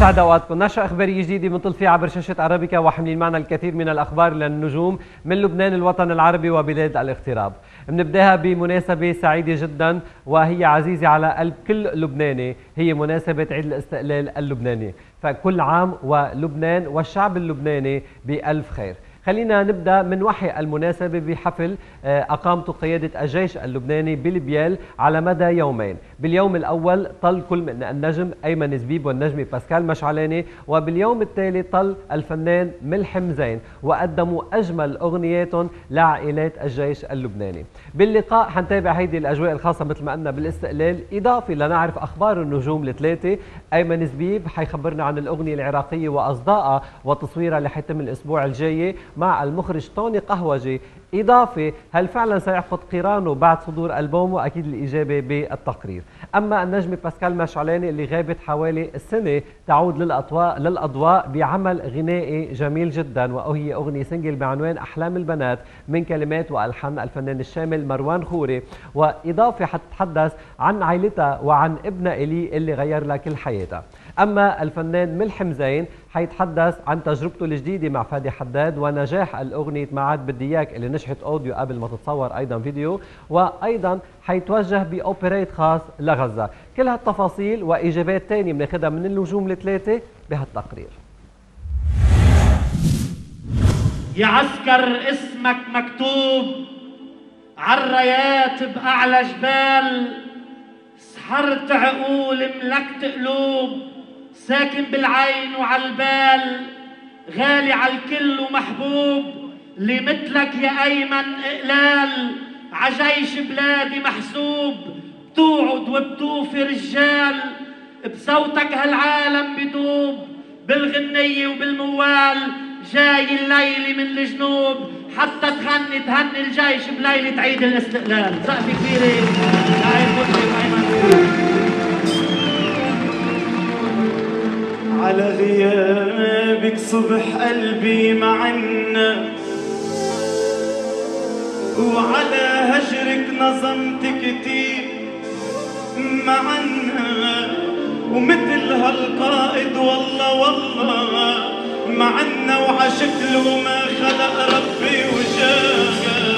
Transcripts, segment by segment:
يسعد اوقاتكم. نشرة اخباريه جديده بنطل فيها عبر شاشه ارابيكا وحاملين معنا الكثير من الاخبار للنجوم من لبنان الوطن العربي وبلاد الاغتراب. بنبداها بمناسبه سعيده جدا وهي عزيزه على قلب كل لبناني، هي مناسبه عيد الاستقلال اللبناني، فكل عام ولبنان والشعب اللبناني بألف خير. خلينا نبدأ من وحي المناسبة بحفل أقامته قيادة الجيش اللبناني بلبيال على مدى يومين. باليوم الأول طل كل من النجم أيمن زبيب والنجمة باسكال مشعلاني، وباليوم التالي طل الفنان ملحم زين وقدموا أجمل أغنياتهم لعائلات الجيش اللبناني. باللقاء حنتابع هيدي الأجواء الخاصة مثل ما قلنا بالاستقلال، إضافة لنعرف أخبار النجوم الثلاثة. أيمن زبيب حيخبرنا عن الأغنية العراقية وأصدائها وتصويرها اللي حيتم الأسبوع الجاي مع المخرج طوني قهوجي. إضافة هل فعلا سيحفظ قيرانه بعد صدور ألبومه؟ وأكيد الإجابة بالتقرير. أما النجمة باسكال مشعلاني اللي غابت حوالي السنة تعود للأضواء بعمل غنائي جميل جدا، وهي أغنية سنجل بعنوان أحلام البنات من كلمات وألحان الفنان الشامل مروان خوري. وإضافة حتتحدث عن عائلتها وعن ابنها إلي اللي غير لها كل حياتها. أما الفنان ملحم زين حيتحدث عن تجربته الجديدة مع فادي حداد ونجاح الأغنية معاد بدي إياك اللي نجحت أوديو قبل ما تتصور أيضا فيديو، وأيضا حيتوجه بأوبريت خاص لغزة. كل هالتفاصيل وإجابات تانية بناخدها من النجوم الثلاثة بهالتقرير. يا عسكر اسمك مكتوب عالرايات بأعلى جبال، سحرت عقول ملكت قلوب، ساكن بالعين وعالبال، غالي عالكل ومحبوب، اللي مثلك يا أيمن إقلال، عجيش بلادي محسوب، بتوعد وبتوفي رجال، بصوتك هالعالم بدوب، بالغنية وبالموال، جاي الليلة من الجنوب، حتى تهني الجيش بليلة عيد الاستقلال. سقفة كبيرة لعيد مطرب أيمن. على غيابك صبح قلبي معنا، وعلى هجرك نظمت كتير معنا، ومثل هالقائد والله والله معنا، وعشكله ما خلق ربي وجانا،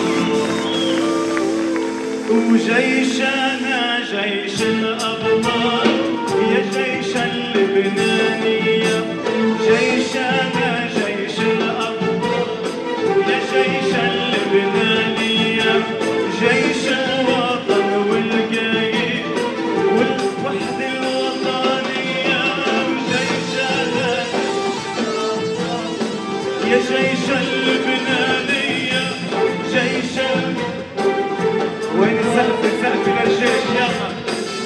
وجيشنا جيش الأبطال يا جيش اللبنانية، جيشنا جيش الأبطال يا جيش اللبنانية، جيش الوطن والقايد والوحدة الوطنية، وجيشنا يا جيش اللبنانية، جيش وين السقف للجيش يلا.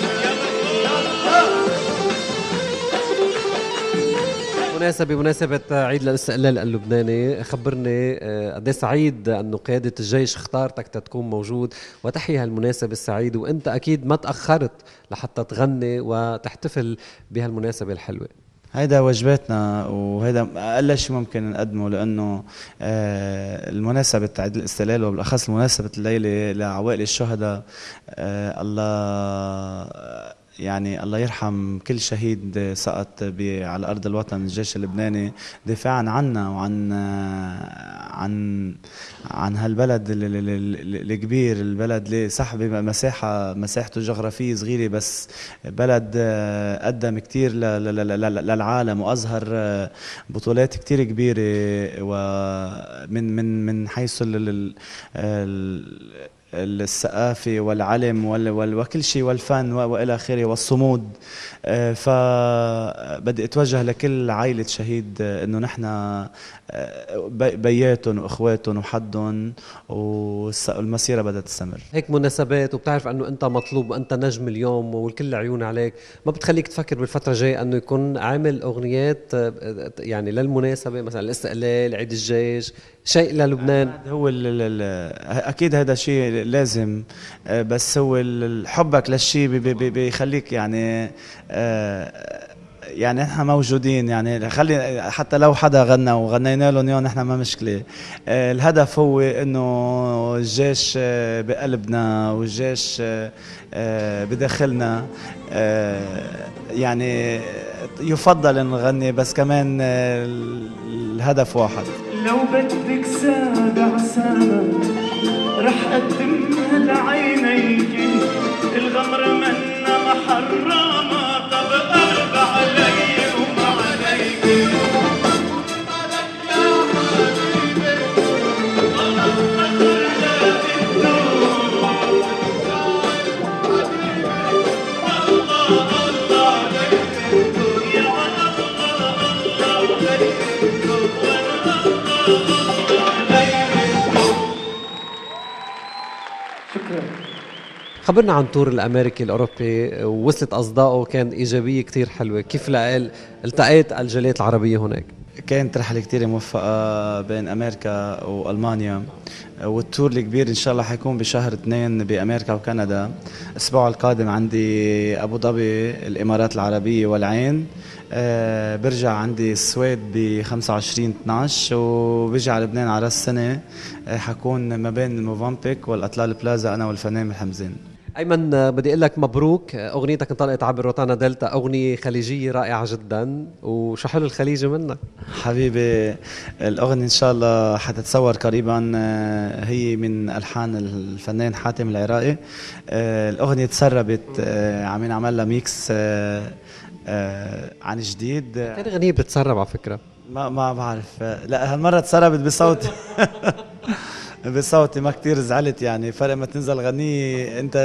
بمناسبة عيد الاستقلال اللبناني، خبرني قد سعيد انه قيادة الجيش اختارتك تكون موجود وتحيي هالمناسبة السعيدة، وانت اكيد ما تأخرت لحتى تغني وتحتفل بهالمناسبة الحلوة. هيدا واجباتنا وهيدا اقل شيء ممكن نقدمه، لانه المناسبة عيد الاستقلال وبالاخص مناسبة الليلة لعوائل الشهداء، الله يعني الله يرحم كل شهيد سقط على أرض الوطن، الجيش اللبناني دفاعا عنا وعن عن هالبلد الكبير، البلد اللي صح مساحته جغرافية صغيرة، بس بلد قدم كتير للعالم وأظهر بطولات كتير كبيرة، ومن حيث الثقافة والعلم وكل شيء والفن والى اخره والصمود. فبدي اتوجه لكل عائلة شهيد انه نحن بياتهم واخواتهم وحدهم، والمسيرة بدها تستمر. هيك مناسبات وبتعرف انه انت مطلوب وانت نجم اليوم والكل عيون عليك، ما بتخليك تفكر بالفترة الجاية انه يكون عامل اغنيات يعني للمناسبة، مثلا الاستقلال، عيد الجيش، شيء للبنان؟ هو اكيد هذا شيء لازم، بس هو حبك للشيء بيخليك يعني نحن موجودين، يعني خلي حتى لو حدا غنى وغنينا لهم اياه نحن ما مشكله. الهدف هو انه الجيش بقلبنا والجيش بداخلنا، يعني يفضل إن نغني، بس كمان الهدف واحد. لو بدك سابع سما رح أقدمها لعينيك، الغمر منا محرمة، طب قرب علي وما عليك. خبرنا عن تور الأمريكي الأوروبي، ووصلت أصدائه كان إيجابية كتير حلوة، كيف التقيت الجاليات العربية هناك؟ كانت رحلة كتير موفقة بين أمريكا وألمانيا، والتور الكبير إن شاء الله حيكون بشهر 2 بأمريكا وكندا. الأسبوع القادم عندي أبو ظبي، الإمارات العربية والعين، برجع عندي السويد ب 25/12، وبرجع لبنان على راس السنة. حكون ما بين الموفامبيك والأطلال بلازا أنا والفنان محمزين. أيمن، بدي أقول لك مبروك، أغنيتك انطلقت عبر روتانا دلتا، أغنية خليجية رائعة جدا، وشو حلو الخليجي منك. حبيبي، الأغنية إن شاء الله حتتصور قريبا، هي من ألحان الفنان حاتم العراقي. الأغنية تسربت، عم نعمل لها ميكس عن جديد. كان غنية بتتسرب على فكرة. ما بعرف، لا هالمرة تسربت بصوتي. بصوتي ما كتير زعلت، يعني فرق ما تنزل غنية انت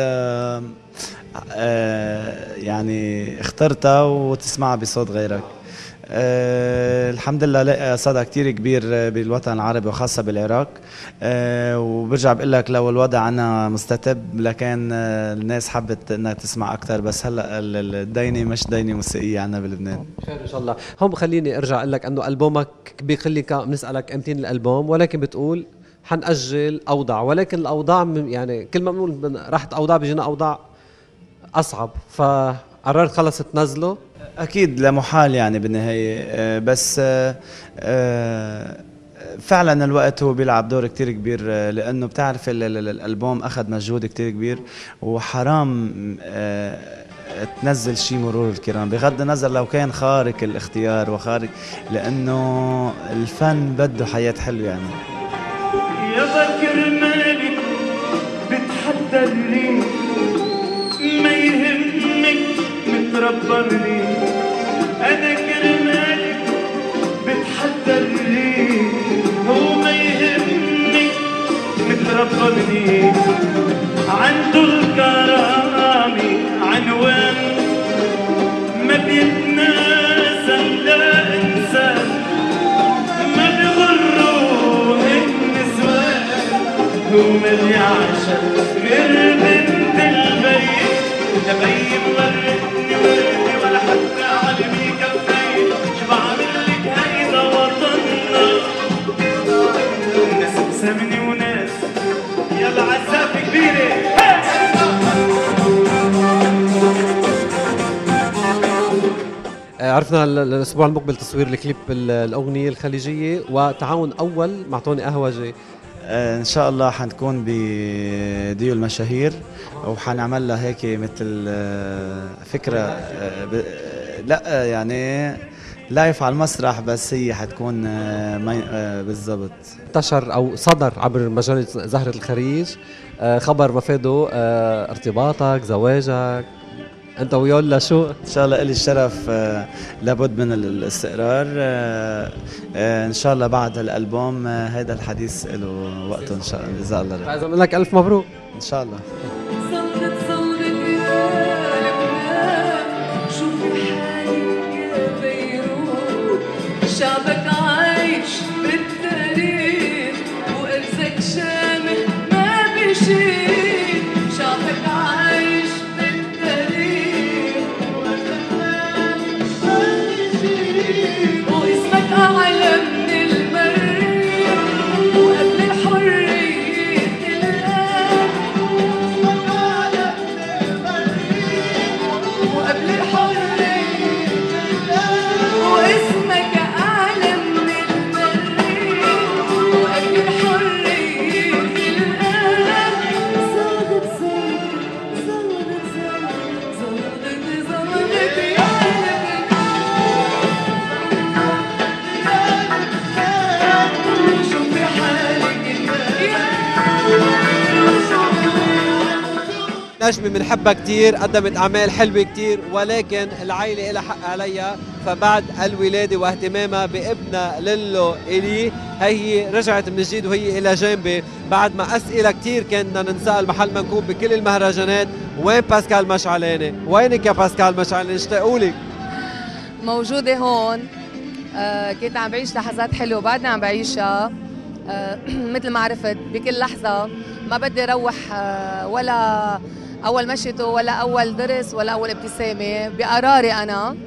يعني اخترتها وتسمعها بصوت غيرك. الحمد لله لقى صدى كتير كبير بالوطن العربي وخاصة بالعراق. وبرجع بقول لك لو الوضع عنا مستتب، لكن الناس حبت انها تسمع اكثر، بس هلا الدينه مش دينه موسيقيه عنا بلبنان. خير ان شاء الله. هون خليني ارجع اقول لك انه البومك بيخليك بنسالك امتين الالبوم، ولكن بتقول حنأجل اوضاع، ولكن الاوضاع يعني كل ما بنقول راحت اوضاع بيجينا اوضاع اصعب، فقررت خلص تنزله. اكيد لمحال يعني بالنهايه، بس فعلا الوقت هو بيلعب دور كتير كبير، لانه بتعرف الالبوم اخذ مجهود كتير كبير، وحرام تنزل شيء مرور الكرام، بغض النظر لو كان خارق الاختيار وخارق، لانه الفن بده حياة حلوة يعني. يا كرمالك بتحدى لي، ما يهمك متربرني، انا كرمالك بتحدى لي، هو ما يهمك متربرني، عنده الكرامي عنوان ما بيتنازل لا انسان، ما بيغروه النسوان، هو ما بيعشق غير بنت البيت، لا بي مغرقني وردي ولا حتى علمي كفاية، شو بعمل لك هيدا وطننا، ناس مسامني وناس يلا عزافة كبيرة. عرفنا الاسبوع المقبل تصوير الكليب الاغنيه الخليجيه، وتعاون اول مع طوني قهوجي. ان شاء الله حنكون بديو المشاهير، وحنعمل لها هيك مثل فكره، لا يعني لايف على المسرح، بس هي حتكون بالضبط. انتشر او صدر عبر مجله زهره الخريج خبر مفاده ارتباطك، زواجك انت ويولا، شو؟ ان شاء الله لي الشرف، لابد من الاستقرار. ان شاء الله بعد الالبوم هذا الحديث له وقته ان شاء الله، باذن الله. عايز اقول لك الف مبروك ان شاء الله. شعبك عايش بالتاريخ، وإرثك شامخ ما بيشيل، شعبك عايش بالتاريخ، وإرثك شامخ ما بيشيل، واسمك أعلى من المريخ، وقبل الحرية تلاقي، واسمك نجمة بنحبها كتير، قدمت أعمال حلوة كتير، ولكن العائلة لها حق عليها. فبعد الولادة واهتمامها بابنها ليلو إلي، هي رجعت من جديد وهي إلى جانبي بعد ما أسئلة كتير كنا ننسأل محل ما نكون بكل المهرجانات. وين باسكال مشعلاني؟ وينك يا باسكال مشعلاني؟ اشتاقوا لك. موجودة هون. كنت عم بعيش لحظات حلوة بعدني عم بعيشها. مثل ما عرفت بكل لحظة ما بدي اروح ولا اول مشيته ولا اول درس ولا اول ابتسامة بقراري انا.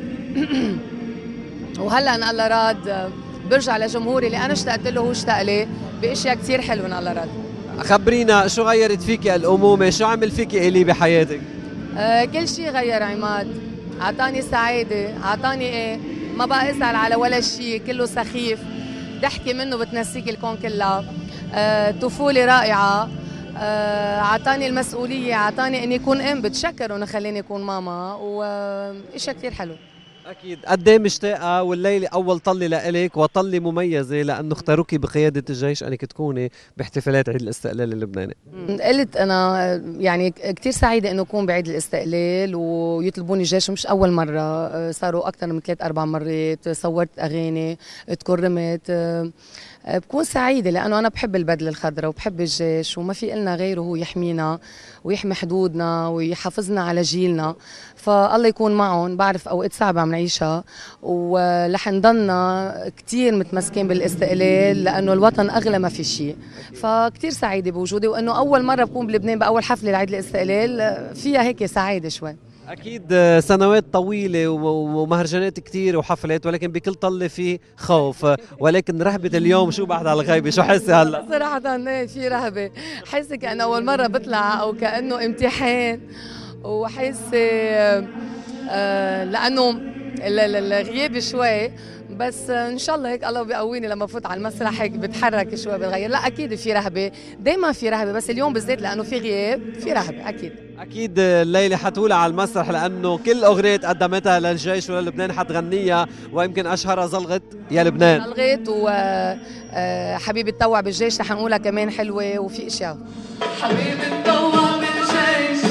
وهلا ان الله راد برجع لجمهوري اللي انا اشتقت له وهو اشتاق لي باشياء كثير حلوة ان الله راد. خبرينا شو غيرت فيكي الأمومة؟ شو عمل فيكي إلي بحياتك؟ كل شيء غير عماد. عطاني سعادة، عطاني ايه، ما بقى اسأل على ولا شيء، كله سخيف، ضحكي منه بتنسيك الكون كلها. طفولة رائعة. عطاني المسؤولية، عطاني اني اكون ام، بتشكر انه خليني اكون ماما، واشياء كثير حلو. أكيد. قد ايه مشتاقة والليلة أول طلة لإلك وطلة مميزة لأنه اختاروكي بقيادة الجيش أنك تكوني باحتفالات عيد الاستقلال اللبناني؟ قلت أنا يعني كتير سعيدة إنه أكون بعيد الاستقلال ويطلبوني الجيش، مش أول مرة، صاروا أكثر من 3-4 مرات. صورت أغاني، تكرمت. بكون سعيدة لأنه أنا بحب البدلة الخضراء وبحب الجيش، وما في إلنا غيره هو يحمينا ويحمي حدودنا ويحافظنا على جيلنا. فالله يكون معهم. بعرف أوقات صعبة عم نعيشها ورح نضلنا كتير متمسكين بالاستقلال لأنه الوطن أغلى ما في شيء. فكتير سعيدة بوجودي، وأنه أول مرة بكون بلبنان بأول حفلة لعيد الاستقلال فيها هيك سعادة شوي. أكيد. سنوات طويلة ومهرجانات كتير وحفلات، ولكن بكل طلة في خوف. ولكن رهبة اليوم شو بعد على الغيبة؟ شو حاسة هلا؟ صراحة في رهبة، حاسة كأنه أول مرة بطلع أو كأنه امتحان، وحاسة لأنه الغياب شوي، بس ان شاء الله هيك الله بيقويني لما فوت على المسرح هيك بتحرك شوي بتغير. لا اكيد في رهبه، دائما في رهبه، بس اليوم بالذات لانه في غياب في رهبه اكيد. اكيد الليله حتولع على المسرح لانه كل اغنيه قدمتها للجيش وللبنان حتغنيها، ويمكن اشهرها زلغت يا لبنان. زلغت وحبيبي تطوع بالجيش رح نقولها كمان حلوه، وفي اشياء. حبيبي تطوع بالجيش،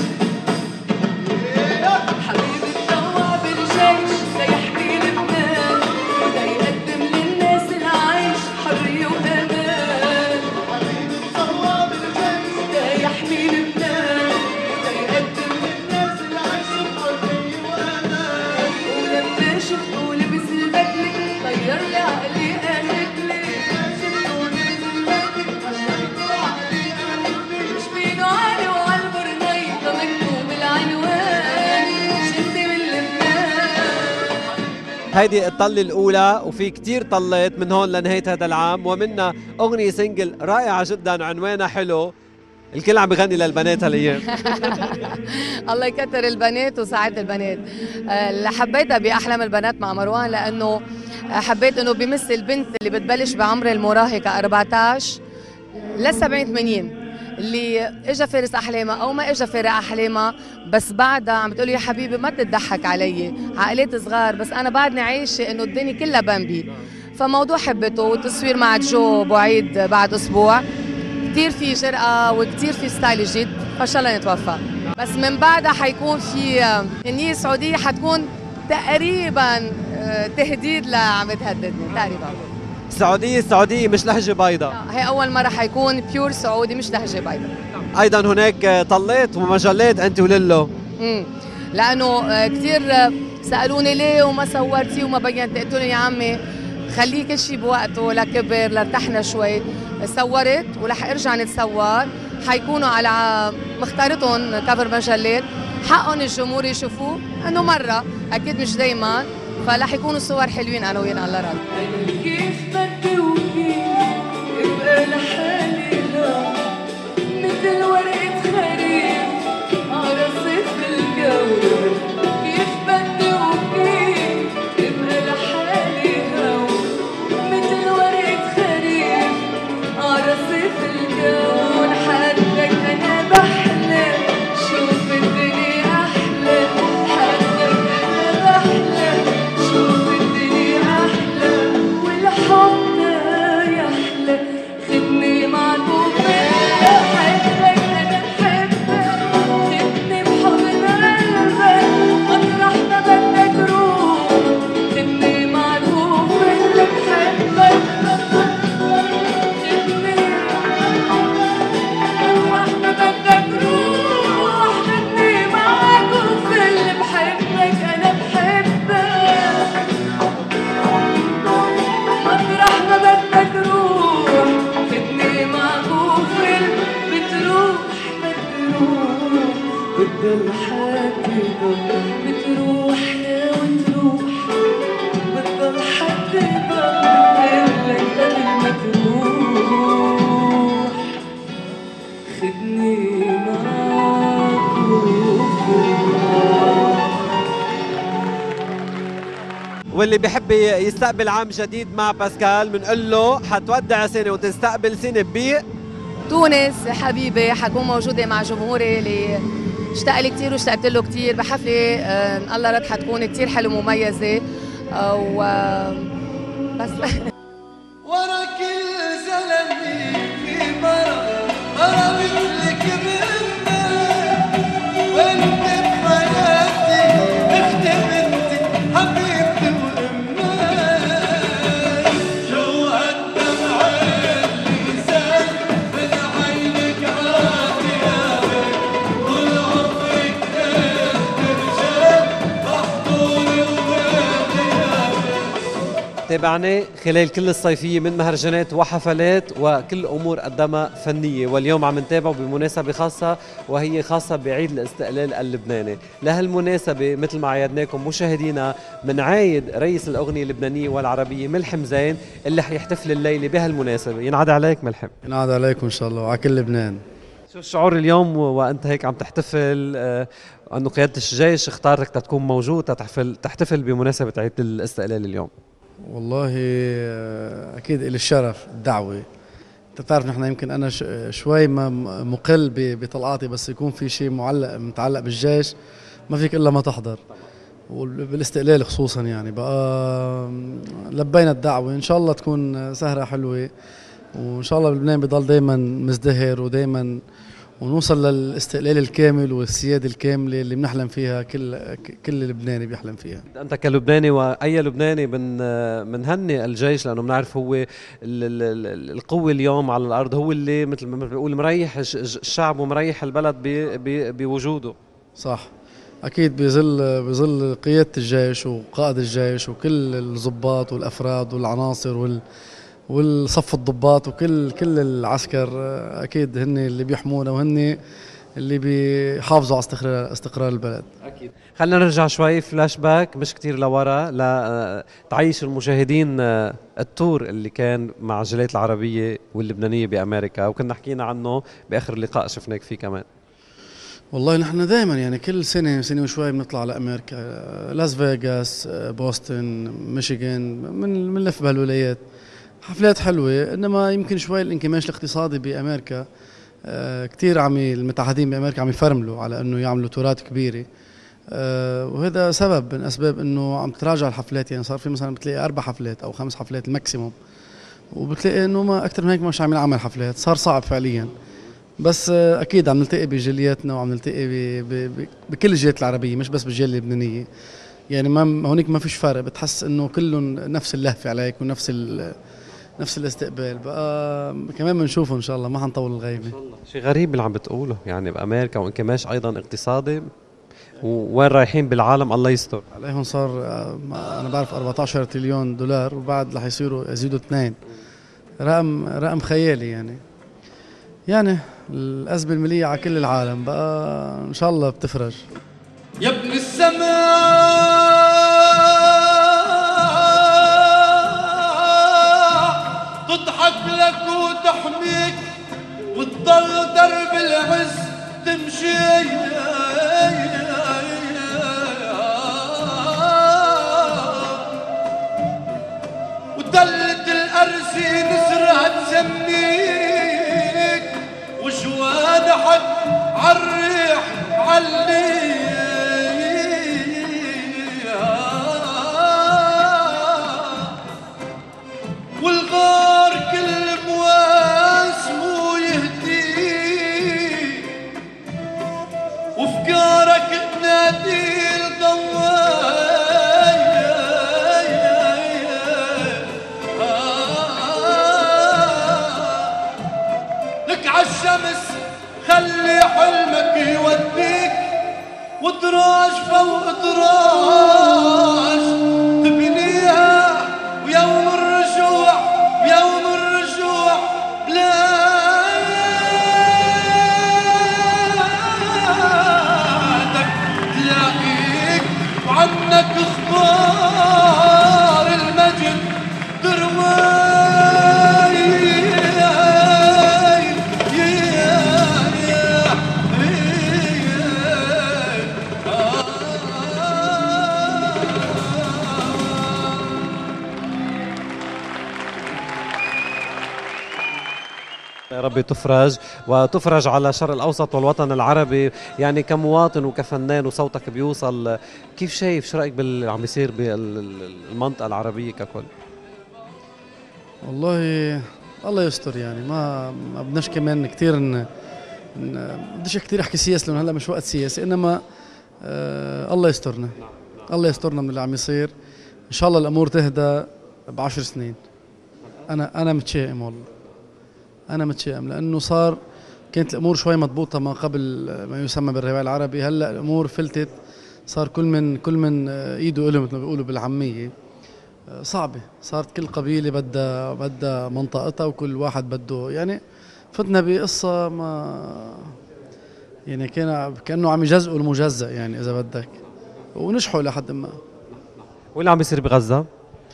حبيبي تطوع بالجيش ليحمي لبنان وليقدم للناس العيش حرية وأمان. حبيبي تطوع بالجيش ليحمي لبنان وليقدم للناس العيش حرية وأمان. ولما شفته لبس البدلة غير لي عقلي قالت لي، شفته لبس البدلة غير لي عقلي مش بينه عالي وعالبرني مكتوب العنوان شدي من لبنان. هيدي الطلة الأولى، وفي كتير طلات من هون لنهاية هذا العام، ومنها أغنية سنجل رائعة جدا عنوانها حلو. الكل عم بغني للبنات هالأيام. الله يكتر البنات وسعادة البنات. اللي حبيتها بأحلام البنات مع مروان لأنه حبيت إنه بيمثل البنت اللي بتبلش بعمر المراهقة 14 ل 70-80 اللي اجى فارس احلامها او ما اجى فارق احلامها، بس بعدها عم بتقول يا حبيبي ما تضحك علي، عائلات صغار بس انا بعدني عايشه انه الدنيا كلها بامبي. فموضوع حبته والتصوير مع جو بعيد بعد اسبوع، كثير في جرأة وكثير في ستايل جديد، فان شاء الله نتوفق. بس من بعدها حيكون في النية السعودية، حتكون تقريبا تهديد لعم تهددني تقريبا. السعودية مش لهجة بيضاء، هي أول مرة حيكون بيور سعودي مش لهجة بيضاء. أيضا هناك طلات ومجلات أنت وليلو. لأنه كثير سألوني ليه وما صورتي وما بينت، قلت لهم يا عمي خليه كل شيء بوقته لكبر لارتحنا شوي. صورت ورح ارجع نتصور، حيكونوا على مختارتهم كفر مجلات، حقهم الجمهور يشوفوه انه مره اكيد مش دايما، فرح يكونوا صور حلوين انا ويانا الله راضي. كيف بدي وكيف ابقى لحالي لا مثل ورقة خريف على صيف الجو. كيف بدي وكيف ابقى لحالي لا مثل ورقة خريف على صيف الجو. حدك انا بحلم شوف الدنيا احلى، حدك انا بحلم شوف الدنيا احلى، والحب واللي بيحب يستقبل عام جديد مع باسكال بنقول له حتودع سنه وتستقبل سنه تونس حبيبي. حكون موجوده مع جمهوري اللي اشتاق لي كثير واشتقت له كثير بحفله ان الله رد حتكون كثير حلوه ومميزه بس ورا كل زلمه في مرة مثلك منا وانت بحياتي اختي بنتي حبيبتي وامنا شو الدمع اللي زاد من عينك عادي يا بنت طول عمرك ترجع محضوري وبيتي يا بنت. تابعني خلال كل الصيفية من مهرجانات وحفلات وكل أمور قدمها فنية، واليوم عم نتابعه بمناسبة خاصة وهي خاصة بعيد الاستقلال اللبناني. لهالمناسبة مثل ما عيدناكم مشاهدينا منعايد رئيس الأغنية اللبنانية والعربية ملحم زين اللي حيحتفل الليلة بهالمناسبة. ينعاد عليك ملحم. ينعاد عليكم إن شاء الله وعلى كل لبنان. شو الشعور اليوم وأنت هيك عم تحتفل أنه قيادة الجيش اختارتك تكون موجود تحتفل بمناسبة عيد الاستقلال اليوم؟ والله أكيد إلي الشرف الدعوة. أنت بتعرف نحن يمكن أنا شوي ما مقل بطلعاتي، بس يكون في شيء متعلق بالجيش ما فيك إلا ما تحضر، وبالاستقلال خصوصا يعني بقى لبينا الدعوة. إن شاء الله تكون سهرة حلوة، وإن شاء الله لبنان بضل دايما مزدهر ودايما ونوصل للاستقلال الكامل والسيادة الكاملة اللي بنحلم فيها كل لبناني بيحلم فيها. أنت كلبناني وأي لبناني بنهني الجيش لأنه بنعرف هو القوة اليوم على الأرض، هو اللي مثل ما بيقول مريح الشعب ومريح البلد بوجوده. صح، أكيد بظل قيادة الجيش وقائد الجيش وكل الضباط والأفراد والعناصر والصف الضباط وكل العسكر، أكيد هن اللي بيحمونا وهن اللي بيحافظوا على استقرار البلد. أكيد. خلينا نرجع شوي فلاش باك مش كتير لورا لتعيش المشاهدين التور اللي كان مع جالية العربية واللبنانية بأمريكا، وكنا حكينا عنه بآخر اللقاء شفناك فيه كمان. والله نحن دائما يعني كل سنة وشوي بنطلع لأمريكا، لاس فيغاس، بوسطن، ميشيغان، بنلف بهالولايات، حفلات حلوة. إنما يمكن شوي الانكماش الاقتصادي بأمريكا كتير المتعهدين بأمريكا عم يفرملوا على إنه يعملوا تورات كبيرة، وهذا سبب من أسباب إنه عم تراجع الحفلات. يعني صار في مثلا بتلاقي 4 حفلات أو 5 حفلات الماكسيموم، وبتلاقي إنه ما أكتر من هيك مش عم ينعمل حفلات، صار صعب فعليا. بس أكيد عم نلتقي بجالياتنا وعم نلتقي بكل الجاليات العربية مش بس بالجالية اللبنانية. يعني هونيك ما فيش فرق، بتحس إنه كلهم نفس اللهفة عليك ونفس الاستقبال. بقى كمان بنشوفه ان شاء الله، ما حنطول الغيبه ان شاء الله. شيء غريب اللي عم بتقوله يعني بامريكا وانكماش ايضا اقتصادي، وين رايحين بالعالم الله يستر عليهم. صار انا بعرف 14 تريليون دولار وبعد رح يزيدوا 2. رقم خيالي يعني الازمه الماليه على كل العالم بقى ان شاء الله بتفرج. يا ابن السماء تضحك لك وتحميك وتضل درب العز تمشي، ودلة الأرسي نسرها تسميك وجوانحك عالريح علي والغار كل مواسمه يهدي وفكارك تنادي لك عالشمس خلي حلمك يوديك يا رب تفرج وتفرج على الشرق الأوسط والوطن العربي. يعني كمواطن وكفنان وصوتك بيوصل، كيف شايف، شو رأيك باللي عم بيصير بالمنطقة العربية ككل؟ والله الله يستر، يعني ما بدناش كمان كثير بديش كثير احكي سياسه لانه هلا مش وقت سياسي، انما الله يسترنا، الله يسترنا من اللي عم يصير. ان شاء الله الامور تهدى ب10 سنين. انا متشائم، والله انا متشائم، لانه كانت الامور شوي مضبوطه ما قبل ما يسمى بالربيع العربي. هلا الامور فلتت، صار كل من ايده له مثل ما بيقولوا بالعاميه. صعبه، صارت كل قبيله بدها منطقتها، وكل واحد بده، يعني فتنا بقصه ما يعني كانه عم يجزئوا المجزأ، يعني اذا بدك، ونجحوا لحد ما. واللي عم بيصير بغزه؟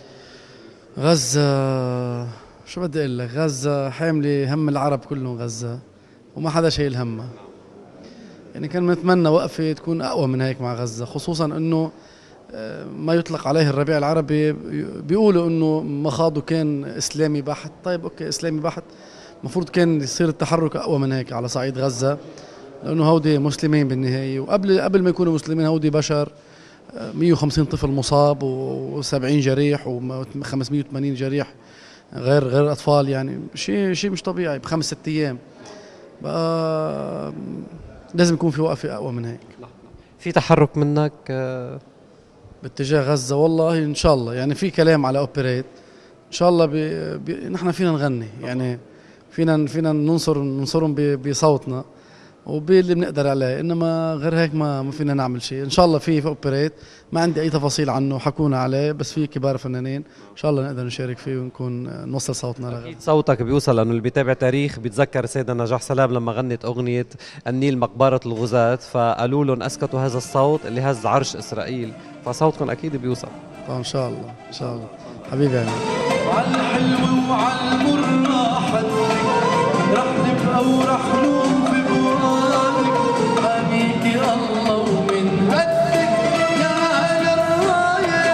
غزه شو بدي اقول لك، غزه حامله هم العرب كلهم، غزه وما حدا شايل همها. يعني كان نتمنى وقفه تكون اقوى من هيك مع غزه، خصوصا انه ما يطلق عليه الربيع العربي بيقولوا انه مخاضه كان اسلامي بحت. طيب اوكي، اسلامي بحت، المفروض كان يصير التحرك اقوى من هيك على صعيد غزه، لانه هودي مسلمين بالنهايه، وقبل ما يكونوا مسلمين هودي بشر. 150 طفل مصاب و70 جريح و580 جريح، غير اطفال، يعني شيء مش طبيعي ب5 6 ايام. بقى لازم يكون في وقفه اقوى من هيك. في تحرك منك باتجاه غزه؟ والله ان شاء الله، يعني في كلام على اوبريت ان شاء الله. نحن فينا نغني، يعني فينا ننصرهم بصوتنا وباللي بنقدر عليه، انما غير هيك ما فينا نعمل شيء. ان شاء الله في اوبريت، ما عندي اي تفاصيل عنه حكونا عليه، بس في كبار فنانين ان شاء الله نقدر نشارك فيه ونكون نوصل صوتنا لغير. اكيد صوتك بيوصل، لانه اللي بيتابع تاريخ بيتذكر السيدة نجاح سلام لما غنت اغنيه النيل مقبره الغزاة، فقالوا لهم اسكتوا هذا الصوت اللي هز عرش اسرائيل، فصوتكم اكيد بيوصل. ان شاء الله ان شاء الله حبيبي. وعلى الحلو وعلى المر رح نبقى ورح نوفي بوعدك، حميكي الله ومن قدك يا أهل الراية.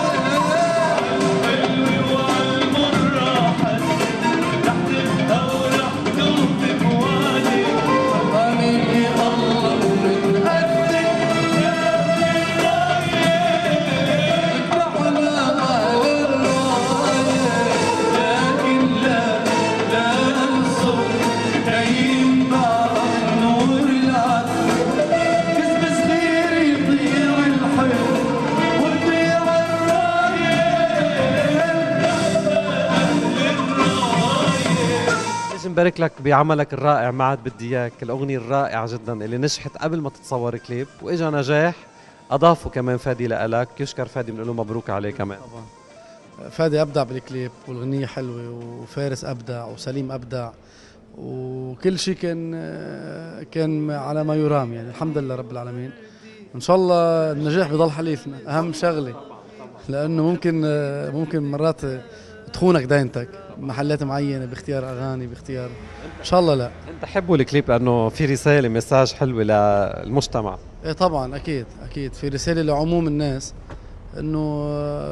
الحلو وعلى المر رح نبقى ورح نوفي بوعدك، حميكي الله ومن قدك يا أهل الراية. اذبحنا أهل الراية، لكن لا ننصر كاين بعض نور العدل. كذب صغير يطير الحلم وتضيع ليش نبارك لك بعملك الرائع مع عاد بدي اياك، الاغنيه الرائعه جدا اللي نجحت قبل ما تتصور كليب، واجا نجاح اضافوا كمان فادي لك. يشكر فادي، بنقول له مبروك عليه كمان. طبعا فادي ابدع بالكليب، والاغنيه حلوه، وفارس ابدع، وسليم ابدع، وكل شيء كان على ما يرام، يعني الحمد لله رب العالمين. ان شاء الله النجاح بيضل حليفنا، اهم شغله، لانه ممكن مرات تخونك داينتك محلات معينه باختيار اغاني، باختيار ان شاء الله. لا انت حبوا الكليب لانه في رساله، مساج حلوه للمجتمع. ايه طبعا، اكيد في رساله لعموم الناس، انه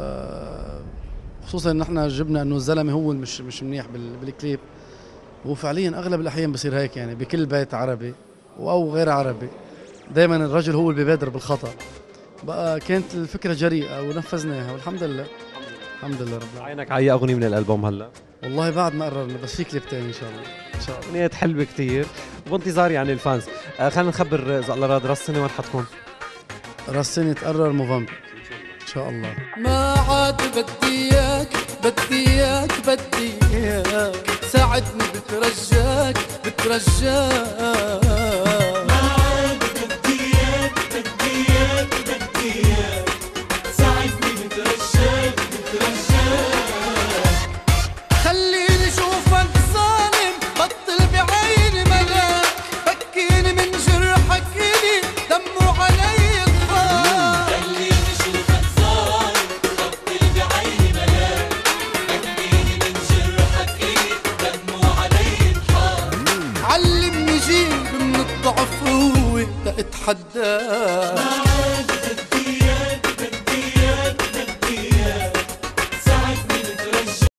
خصوصا ان احنا جبنا انه الزلمه هو مش منيح بالكليب، وهو فعليا اغلب الاحيان بصير هيك، يعني بكل بيت عربي او غير عربي دائما الرجل هو اللي بيبادر بالخطا. بقى كانت الفكره جريئه ونفذناها، والحمد لله الحمد لله رب العالمين. عينك على اي اغنيه من الالبوم هلا؟ والله بعد ما قررنا، بس في كليب تاني ان شاء الله. ان شاء الله اغنيات حلوه كثير وبانتظار يعني الفانز. خلينا نخبر اذا الله راد راس السنه وين حتكون؟ راس السنه تقرر نوفمبر ان شاء الله. ما عاد بدي اياك ساعدني بترجاك ما عاد بدي اياك ساعدني بترجاك خليني اشوفك ظالم، بطل بعيني ملاك، فكيني من جرحك الي دمه علي الخال. خليني اشوفك ظالم، بطل بعيني ملاك، فكيني من جرحك الي دمه علي الخال. علمني جيب من الضعف قوة لأتحداك.